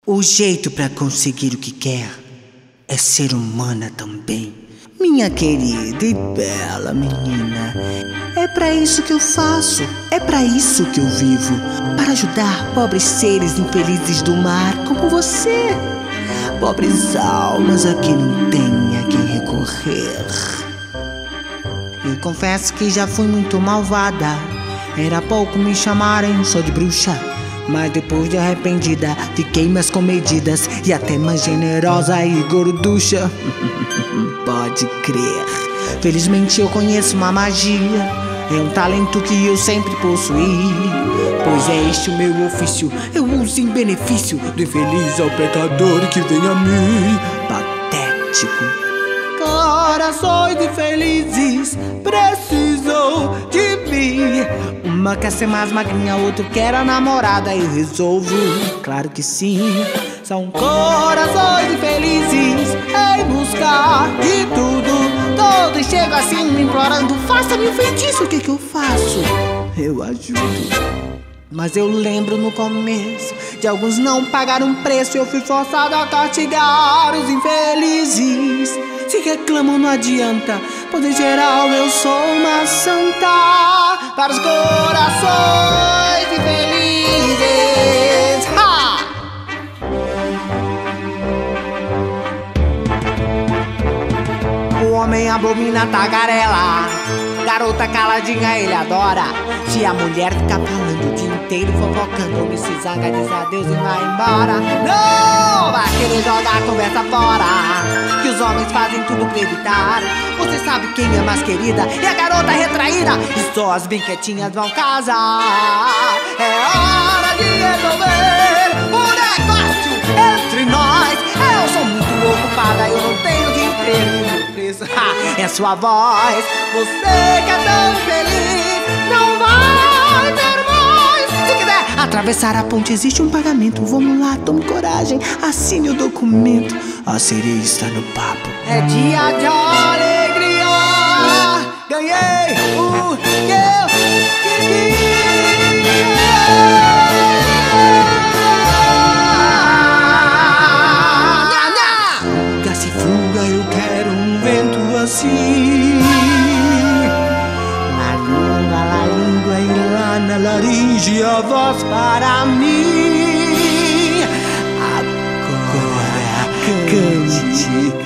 O jeito pra conseguir o que quer é ser humana também. Minha querida e bela menina, é pra isso que eu faço, é pra isso que eu vivo, para ajudar pobres seres infelizes do mar como você. Pobres almas a quem não tem a quem recorrer. Eu confesso que já fui muito malvada, era pouco me chamarem só de bruxa. Mas depois de arrependida, fiquei mais comedidas e até mais generosa e gorducha. Pode crer. Felizmente eu conheço uma magia, é um talento que eu sempre possuí. Pois é este o meu ofício, eu uso em benefício do infeliz ao pecador que vem a mim. Patético. Corações infelizes precisam de mim. Uma quer ser mais magrinha, outro quer a namorada. Eu resolvo, claro que sim. São corações infelizes em busca de tudo. Todos chegam assim me implorando: faça-me um feitiço. O que eu faço? Eu ajudo. Mas eu lembro no começo de alguns não pagaram preço. Eu fui forçado a castigar os infelizes. Se reclamam não adianta, poder geral eu sou uma santa para os corações infelizes. Ha! O homem abomina a tagarela, garota caladinha ele adora. Se a mulher fica falando o dia inteiro fofocando, homem se zanga, diz adeus e vai embora. Não vai querer jogar a conversa fora, que os homens fazem tudo pra evitar. Você sabe quem é mais querida? É a garota retraída, e só as bem quietinhas vão casar. É hora de resolver o negócio entre nós. Eu sou muito ocupada, eu não tenho o dia inteiro preso. É sua voz, você que é tão feliz, não vai ter mais. Se quiser atravessar a ponte existe um pagamento. Vamos lá, tome coragem, assine o documento. A sereia está no papo. É dia de alegria, ganhei o que eu queria. Se fuga, eu quero um vento assim, na língua e lá na laringe a voz para mim. Agora cante.